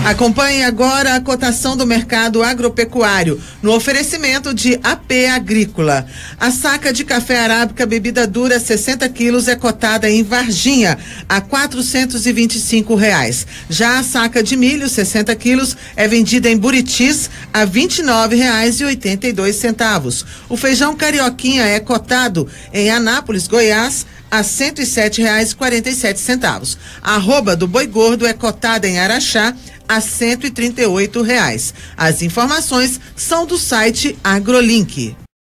Acompanhe agora a cotação do mercado agropecuário no oferecimento de AP Agrícola. A saca de café arábica bebida dura 60 quilos é cotada em Varginha a R$425. Já a saca de milho 60 quilos é vendida em Buritis a R$29,82. O feijão carioquinha é cotado em Anápolis, Goiás, a R$107,47. A arroba do boi gordo é cotada em Araxá a R$138. As informações são do site AgroLink.